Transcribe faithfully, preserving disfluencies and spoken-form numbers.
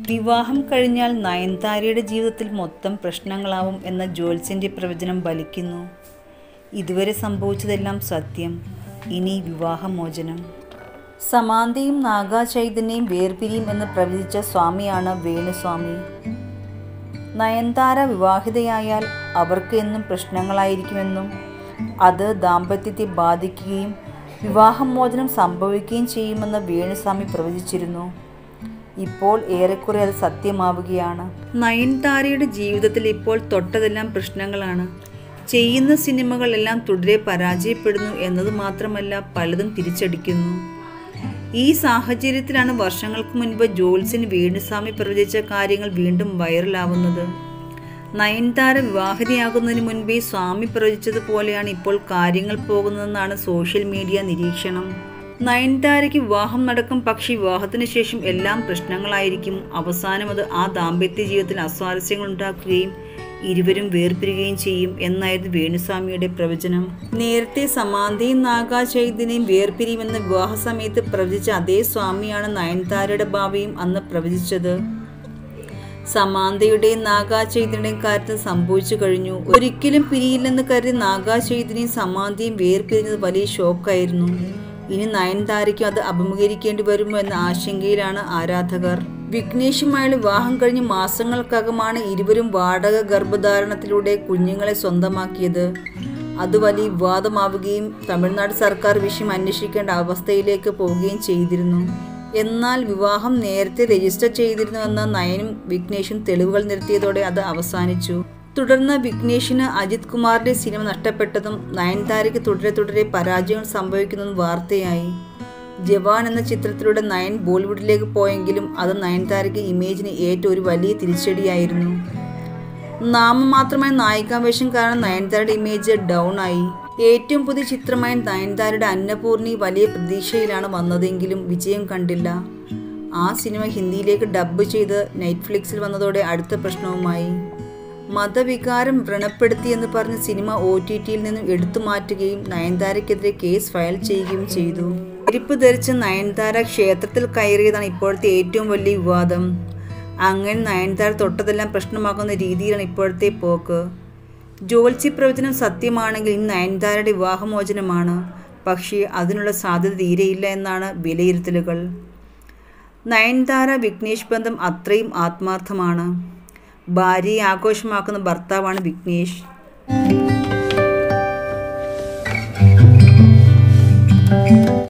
വിവാഹം കഴിഞ്ഞാൽ നയൻതാരയുടെ ജീവിതത്തിൽ മൊത്തം പ്രശ്നങ്ങളാവും എന്ന ജ്യോത്സ്യൻ്റെ പ്രവചനം ഫലിക്കുന്നു. ഇതുവരെ സംഭവിച്ചതെല്ലാം സത്യം. ഇനി വിവാഹമോചനം. സമാന്തയും നാഗചൈതന്യയും വേർപിരിയും എന്ന് പ്രവചിച്ച സ്വാമിയാണ് വേണുസ്വാമി. നയൻതാര വിവാഹിതയായാൽ അവർക്ക് എന്നും പ്രശ്നങ്ങളായിരിക്കുമെന്നും അത് ദാമ്പത്യത്തെ ബാധിക്കുകയും വിവാഹമോചനം സംഭവിക്കുകയും ചെയ്യുമെന്ന് വേണുസ്വാമി പ്രവചിച്ചിരുന്നു. ഇപ്പോൾ ഏറെക്കുറെ അത് സത്യമാവുകയാണ്. നയൻതാരയുടെ ജീവിതത്തിൽ ഇപ്പോൾ തൊട്ടതെല്ലാം പ്രശ്നങ്ങളാണ്. ചെയ്യുന്ന സിനിമകളെല്ലാം തുടരെ പരാജയപ്പെടുന്നു എന്നത് മാത്രമല്ല, പലതും തിരിച്ചടിക്കുന്നു. ഈ സാഹചര്യത്തിലാണ് വർഷങ്ങൾക്ക് മുൻപ് ജ്യോത്സ്യൻ വേണുസ്വാമി പ്രവചിച്ച കാര്യങ്ങൾ വീണ്ടും വൈറലാവുന്നത്. നയൻതാര വിവാഹിതയാകുന്നതിന് മുൻപേ സ്വാമി പ്രവചിച്ചതുപോലെയാണ് ഇപ്പോൾ കാര്യങ്ങൾ പോകുന്നതെന്നാണ് സോഷ്യൽ മീഡിയ നിരീക്ഷണം. നയൻതാരയ്ക്ക് വിവാഹം നടക്കും, പക്ഷേ വിവാഹത്തിന് ശേഷം എല്ലാം പ്രശ്നങ്ങളായിരിക്കും. അവസാനം അത് ആ ദാമ്പത്യ ജീവിതത്തിൽ അസ്വാരസ്യങ്ങൾ ഉണ്ടാക്കുകയും ഇരുവരും വേർപിരിയുകയും ചെയ്യും എന്നായിരുന്നു വേണുസ്വാമിയുടെ പ്രവചനം. നേരത്തെ സമാന്തയും നാഗചൈതന്യയും വേർപിരിയുമെന്ന വിവാഹ സമയത്ത് പ്രവചിച്ച അതേ സ്വാമിയാണ് നയൻതാരയുടെ ഭാവിയും അന്ന് പ്രവചിച്ചത്. സമാന്തയുടെയും നാഗചൈതന്യയുടെയും കാര്യത്തിൽ സംഭവിച്ചു കഴിഞ്ഞു. ഒരിക്കലും പിരിയില്ലെന്ന് കരുതി നാഗചൈതന്യയും സമാന്തയും വേർപിരിഞ്ഞത് വലിയ ഷോക്കായിരുന്നു. ഇനി നയൻതാരയ്ക്കും അത് അഭിമുഖീകരിക്കേണ്ടി വരുമോ എന്ന ആശങ്കയിലാണ് ആരാധകർ. വിഘ്നേഷുമായുള്ള വിവാഹം കഴിഞ്ഞ് മാസങ്ങൾക്കകമാണ് ഇരുവരും വാടക ഗർഭധാരണത്തിലൂടെ കുഞ്ഞുങ്ങളെ സ്വന്തമാക്കിയത്. അത് വലിയ വിവാദമാവുകയും തമിഴ്നാട് സർക്കാർ വിഷയം അന്വേഷിക്കേണ്ട അവസ്ഥയിലേക്ക് പോവുകയും ചെയ്തിരുന്നു. എന്നാൽ വിവാഹം നേരത്തെ രജിസ്റ്റർ ചെയ്തിരുന്നുവെന്ന നയനും വിഘ്നേഷും തെളിവുകൾ നിരത്തിയതോടെ അത് അവസാനിച്ചു. തുടർന്ന് വിഘ്നേഷിന് അജിത് കുമാറിന്റെ സിനിമ നഷ്ടപ്പെട്ടതും നയൻതാരയ്ക്ക് തുടരെ തുടരെ പരാജയങ്ങൾ സംഭവിക്കുന്നതും വാർത്തയായി. ജവാൻ എന്ന ചിത്രത്തിലൂടെ നയൻ ബോളിവുഡിലേക്ക് പോയെങ്കിലും അത് നയൻതാരയ്ക്ക് ഇമേജിന് ഏറ്റ ഒരു വലിയ തിരിച്ചടിയായിരുന്നു. നാമമാത്രമായ നായികാവേഷം കാരണം നയൻതാരയുടെ ഇമേജ് ഡൗൺ ആയി. ഏറ്റവും പുതിയ ചിത്രമായ നയൻതാരയുടെ അന്നപൂർണി വലിയ പ്രതീക്ഷയിലാണ് വന്നതെങ്കിലും വിജയം കണ്ടില്ല. ആ സിനിമ ഹിന്ദിയിലേക്ക് ഡബ്ബ് ചെയ്ത് നെറ്റ്ഫ്ലിക്സിൽ വന്നതോടെ അടുത്ത പ്രശ്നവുമായി. മതവികാരം വ്രണപ്പെടുത്തിയെന്ന് പറഞ്ഞ് സിനിമ ഒ ടി ടിയിൽ നിന്നും എടുത്തു മാറ്റുകയും നയൻതാരയ്ക്കെതിരെ കേസ് ഫയൽ ചെയ്യുകയും ചെയ്തു. ചെരുപ്പ് ധരിച്ച് നയൻതാര ക്ഷേത്രത്തിൽ കയറിയതാണ് ഇപ്പോഴത്തെ ഏറ്റവും വലിയ വിവാദം. അങ്ങനെ നയൻതാര തൊട്ടതെല്ലാം പ്രശ്നമാക്കുന്ന രീതിയിലാണ് ഇപ്പോഴത്തെ പോക്ക്. ജ്യോത്സ്യ പ്രവചനം സത്യമാണെങ്കിൽ ഇന്ന് നയൻതാരയുടെ വിവാഹമോചനമാണ്. പക്ഷേ അതിനുള്ള സാധ്യത തീരെയില്ല എന്നാണ് വിലയിരുത്തലുകൾ. നയൻതാര വിഘ്നേഷ് ബന്ധം അത്രയും ആത്മാർത്ഥമാണ്. ഭാര്യയെ ആഘോഷമാക്കുന്ന ഭർത്താവാണ് വിഘ്നേഷ്.